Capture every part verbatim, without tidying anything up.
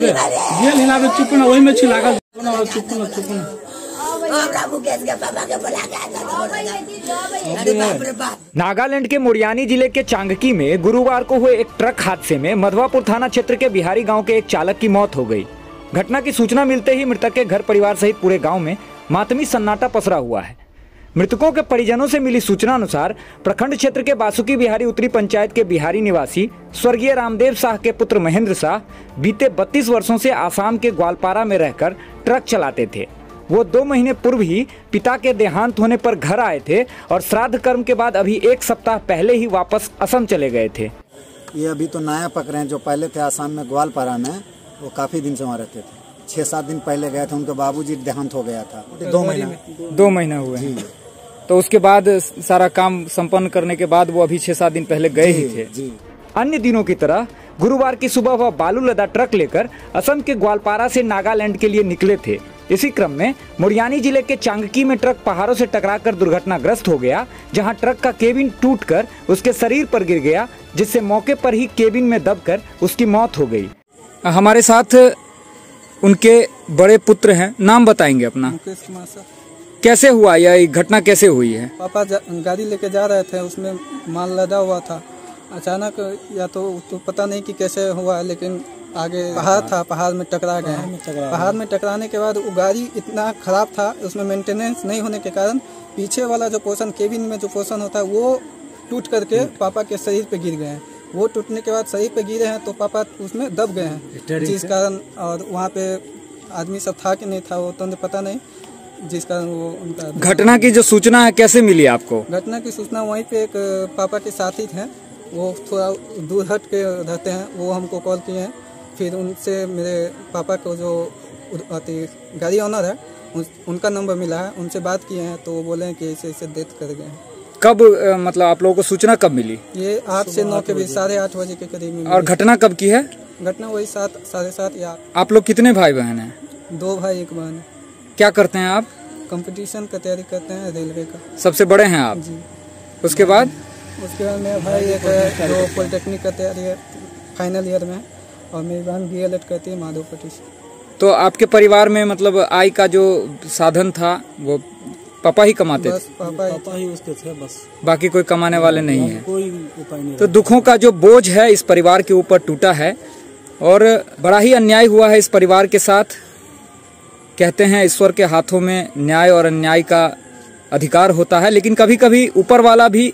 Jail हिला के चुप ना, वही में छिला के चुप ना चुप ना। नागालैंड के मुरयानी जिले के चांगकी में गुरुवार को हुए एक ट्रक हादसे में मधवापुर थाना क्षेत्र के बिहारी गांव के एक चालक की मौत हो गई। घटना की सूचना मिलते ही मृतक के घर परिवार सहित पूरे गांव में मातमी सन्नाटा पसरा हुआ है। मृतकों के परिजनों से मिली सूचना अनुसार प्रखंड क्षेत्र के बासुकी बिहारी उत्तरी पंचायत के बिहारी निवासी स्वर्गीय रामदेव शाह के पुत्र महेंद्र शाह बीते बत्तीस वर्षों से आसाम के ग्वालपारा में रहकर ट्रक चलाते थे। वो दो महीने पूर्व ही पिता के देहांत होने पर घर आए थे और श्राद्ध कर्म के बाद अभी एक सप्ताह पहले ही वापस असम चले गए थे। ये अभी तो नया पकड़े हैं, जो पहले थे आसाम में ग्वालपारा में, वो काफी दिन से वहाँ रहते थे। छह सात दिन पहले गए थे, उनके बाबूजी देहांत हो गया था। दो महीना दो महीना हुए तो उसके बाद सारा काम संपन्न करने के बाद वो अभी छह सात दिन पहले गए ही थे। जी। अन्य दिनों की तरह गुरुवार की सुबह वह बालू लदा ट्रक लेकर असम के ग्वालपारा से नागालैंड के लिए निकले थे। इसी क्रम में मुरयानी जिले के चांगकी में ट्रक पहाड़ों से टकराकर दुर्घटनाग्रस्त हो गया, जहां ट्रक का केबिन टूटकर उसके शरीर पर गिर गया, जिससे मौके पर ही केबिन में दबकर उसकी मौत हो गई। हमारे साथ उनके बड़े पुत्र हैं, नाम बताएंगे अपना? मुकेश कुमार सर। कैसे हुआ यह घटना, कैसे हुई है? पापा गाड़ी लेके जा रहे थे, उसमें माल लदा हुआ था। अचानक या तो, तो पता नहीं कि कैसे हुआ, लेकिन आगे पहाड़ था, पहाड़ में टकरा गए। पहाड़ में टकराने के बाद वो गाड़ी इतना खराब था, उसमें मेंटेनेंस नहीं होने के कारण पीछे वाला जो पोर्शन, केबिन में जो पोर्शन होता है, वो टूट करके पापा के शरीर पे गिर गए हैं। वो टूटने के बाद शरीर पे गिरे हैं तो पापा उसमें दब गए हैं, जिस कारण, और वहाँ पे आदमी सब था कि नहीं था वो तो पता नहीं, जिस कारण वो उनका। घटना की जो सूचना है कैसे मिली आपको? घटना की सूचना वहीं पे एक पापा के साथी थे, वो थोड़ा दूर हट के रहते हैं, वो हमको कॉल किए हैं। फिर उनसे मेरे पापा को जो गाड़ी ऑनर है उन, उनका नंबर मिला है, उनसे बात किए हैं तो वो बोले हैं कि ऐसे ऐसे डेथ कर गए हैं। कब मतलब आप लोगों को सूचना कब मिली? ये आठ से नौ के बीच, साढ़े आठ बजे के करीब में। और घटना कब की है? घटना वही सात साढ़े सात या। आप लोग कितने भाई बहन हैं? दो भाई एक बहन है। क्या करते हैं आप? कंपटीशन का तैयारी करते हैं, रेलवे का। सबसे बड़े हैं आप? जी। उसके बाद? उसके बाद मेरा भाई एक है जो पॉलिटेक्निक का तैयारी है, फाइनल ईयर में, और मेरी बहन बी एल एड करती है माधोपट्टी से। तो आपके परिवार में मतलब आय का जो साधन था वो पापा ही कमाते बस थे? पापा, पापा ही उसके थे बस, बाकी कोई कमाने वाले नहीं है? कोई उपाय नहीं। तो दुखों का जो बोझ है इस परिवार के ऊपर टूटा है और बड़ा ही अन्याय हुआ है इस परिवार के साथ। कहते हैं ईश्वर के हाथों में न्याय और अन्याय का अधिकार होता है, लेकिन कभी कभी ऊपर वाला भी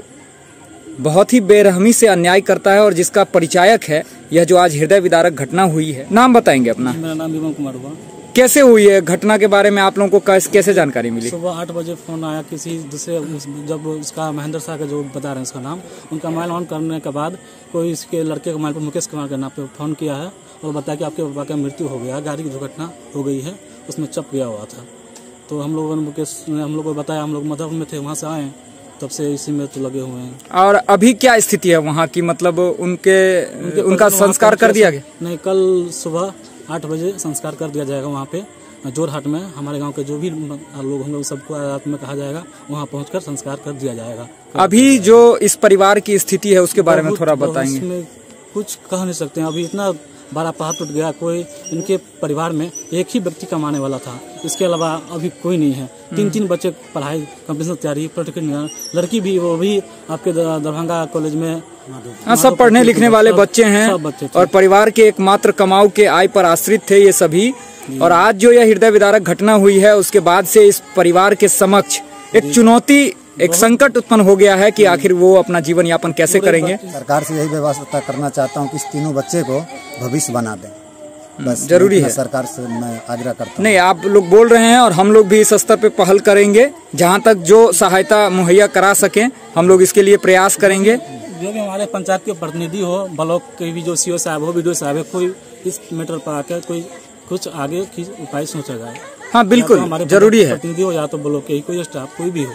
बहुत ही बेरहमी से अन्याय करता है, और जिसका परिचायक है यह जो आज हृदय विदारक घटना हुई है। नाम बताएंगे अपना? मेरा नाम विमल कुमार हुआ। कैसे हुई है घटना के बारे में आप लोगों को कैसे जानकारी मिली? सुबह आठ बजे फोन आया किसी दूसरे, जब उसका महेंद्र शाह का जो बता रहे हैं उसका नाम, उनका मोबाइल ऑन करने के बाद कोई इसके लड़के के मोबाइल पर मुकेश कुमार के नाम पे फोन किया है और बताया कि आपके पापा का मृत्यु हो गया, गाड़ी की दुर्घटना हो गई है, उसमें चप गया हुआ था। तो हम लोगों ने, मुकेश ने हम लोग को बताया, हम लोग मधुबन में थे, वहाँ से आए, तब से इसी में तो लगे हुए हैं। और अभी क्या स्थिति है वहाँ की, मतलब उनके, उनके उनका संस्कार कर दिया गया? नहीं, कल सुबह आठ बजे संस्कार कर दिया जाएगा वहाँ पे जोरहाट में। हमारे गांव के जो भी लोग होंगे सबको रात में कहा जाएगा, वहाँ पहुंचकर संस्कार कर दिया जाएगा। अभी जो इस परिवार की स्थिति है उसके बारे में थोड़ा बताएंगे? इसमें कुछ कह नहीं सकते हैं, अभी इतना बड़ा पहाड़ टूट गया, कोई इनके परिवार में एक ही व्यक्ति कमाने वाला था, इसके अलावा अभी कोई नहीं है। तीन तीन बच्चे पढ़ाई कंपटीशन तैयारी, पॉलिटेक्निक लड़की भी, वो भी आपके दरभंगा कॉलेज में। हाँ, सब पढ़ने लिखने वाले बच्चे हैं बच्चे और परिवार के एकमात्र कमाऊ के आय पर आश्रित थे ये सभी। और आज जो यह हृदय विदारक घटना हुई है उसके बाद से इस परिवार के समक्ष एक चुनौती, एक संकट उत्पन्न हो गया है कि आखिर वो अपना जीवन यापन कैसे करेंगे। सरकार से यही व्यवस्था करना चाहता हूँ कि इस तीनों बच्चे को भविष्य बना दें, बस जरूरी है। सरकार से मैं आग्रह करता हूँ। नहीं, आप लोग बोल रहे हैं और हम लोग भी इस स्तर पे पहल करेंगे, जहाँ तक जो सहायता मुहैया करा सकें हम लोग इसके लिए प्रयास करेंगे। जो भी हमारे पंचायत के प्रतिनिधि हो, ब्लॉक के भी जो सीओ साहब हो, बीडीओ साहब है, कोई इस मैटर पर आकर कोई कुछ आगे की उपाय सोचा जाए। हाँ बिल्कुल, तो जरूरी है। प्रतिनिधि हो या तो ब्लॉक के ही कोई स्टाफ कोई भी हो,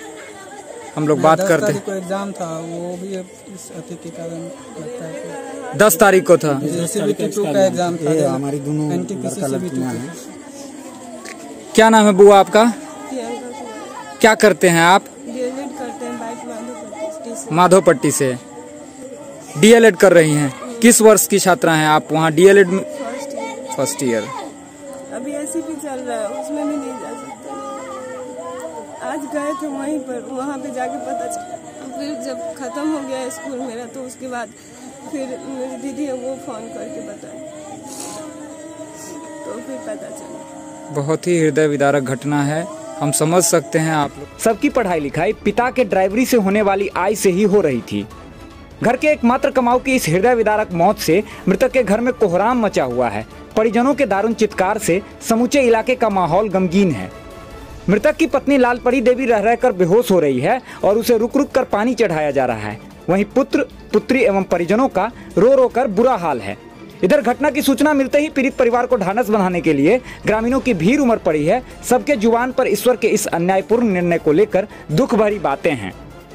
हम लोग बात करते हैं। एग्जाम था वो भी इस अति के कारण लगता है दस तारीख को था का एग्जाम था। हमारी दोनों लड़कियां हैं। क्या नाम है बुआ आपका? क्या करते हैं आप? डीएलएड करते हैं बाइक माधोपट्टी से। डीएलएड कर रही हैं, किस वर्ष की छात्रा हैं आप वहाँ डीएलएड में? First year. अभी ऐसे भी चल रहा है, उसमें भी नहीं जा सकते। आज गए थे वहीं पर, वहाँ पे जाके पता चला। फिर जब खत्म हो गया स्कूल मेरा तो उसके बाद फिर मेरी दीदी है वो फोन करके बताई, तो फिर पता चला। बहुत ही हृदय विदारक घटना है, हम समझ सकते हैं आप लोग। सबकी पढ़ाई लिखाई पिता के ड्राइवरी से होने वाली आय से ही हो रही थी। घर के एकमात्र कमाऊ की इस हृदय विदारक मौत से मृतक के घर में कोहराम मचा हुआ है। परिजनों के दारुण चित्कार से समूचे इलाके का माहौल गमगीन है। मृतक की पत्नी लालपरी देवी रह रहकर बेहोश हो रही है और उसे रुक रुक कर पानी चढ़ाया जा रहा है। वहीं पुत्र पुत्री एवं परिजनों का रो रो कर बुरा हाल है। इधर घटना की सूचना मिलते ही पीड़ित परिवार को ढांढस बंधाने के लिए ग्रामीणों की भीड़ उमड़ पड़ी है। सबके जुबान पर ईश्वर के इस अन्यायपूर्ण निर्णय को लेकर दुख भरी बातें हैं।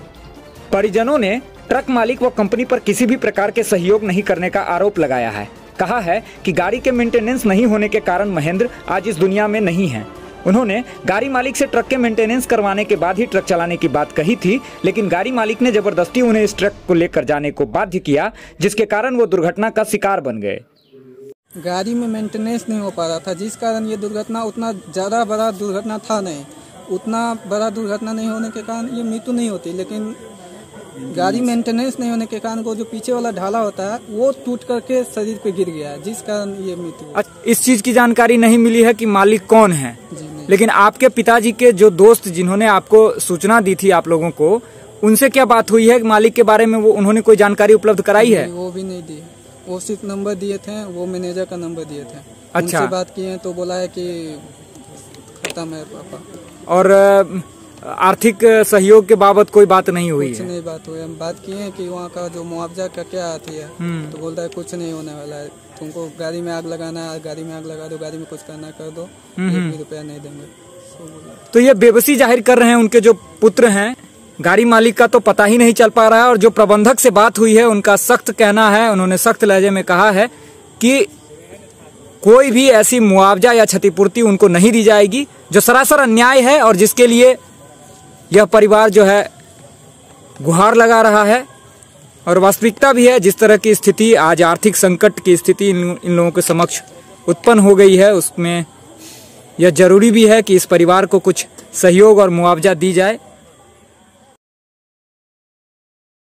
परिजनों ने ट्रक मालिक व कंपनी पर किसी भी प्रकार के सहयोग नहीं करने का आरोप लगाया है। कहा है कि गाड़ी के मेंटेनेंस नहीं होने के कारण महेंद्र आज इस दुनिया में नहीं है। उन्होंने गाड़ी मालिक से ट्रक के मेंटेनेंस करवाने के बाद ही ट्रक चलाने की बात कही थी, लेकिन गाड़ी मालिक ने जबरदस्ती उन्हें इस ट्रक को लेकर जाने को बाध्य किया, जिसके कारण वो दुर्घटना का शिकार बन गए। गाड़ी में मेंटेनेंस नहीं हो पा रहा था, जिस कारण ये दुर्घटना, उतना ज़्यादा बड़ा दुर्घटना था नहीं, उतना बड़ा दुर्घटना नहीं होने के कारण ये मृत्यु नहीं होती, लेकिन गाड़ी मेंटेनेंस नहीं होने के कारण वो जो पीछे वाला ढाला होता है वो टूट करके शरीर पे गिर गया, जिस कारण ये मृत्यु। इस चीज की जानकारी नहीं मिली है कि मालिक कौन है, लेकिन आपके पिताजी के जो दोस्त जिन्होंने आपको सूचना दी थी आप लोगों को, उनसे क्या बात हुई है मालिक के बारे में? वो उन्होंने कोई जानकारी उपलब्ध कराई है? वो भी नहीं दी, वो सिर्फ नंबर दिए थे, वो मैनेजर का नंबर दिए थे। अच्छा, उनसे बात किए तो बोला है कि खत्म है पापा। और आर्थिक सहयोग के बाबत कोई बात नहीं हुई कुछ है? नहीं बात हुई। हम बात किए हैं कि वहाँ का जो मुआवजा का क्या आती है, तो बोलता है कुछ नहीं होने वाला है, तुमको गाड़ी में आग लगाना है गाड़ी में आग लगा दो, गाड़ी में कुछ करना कर दो, एक भी रुपया नहीं देंगे। तो ये बेबसी जाहिर कर रहे हैं उनके जो पुत्र हैं। गाड़ी मालिक का तो पता ही नहीं चल पा रहा है, और जो प्रबंधक से बात हुई है उनका सख्त कहना है, उन्होंने सख्त लहजे में कहा है कि कोई भी ऐसी मुआवजा या क्षतिपूर्ति उनको नहीं दी जाएगी, जो सरासर अन्याय है और जिसके लिए यह परिवार जो है गुहार लगा रहा है। और वास्तविकता भी है, जिस तरह की स्थिति आज आर्थिक संकट की स्थिति इन, इन लोगों के समक्ष उत्पन्न हो गई है, उसमें यह जरूरी भी है कि इस परिवार को कुछ सहयोग और मुआवजा दी जाए।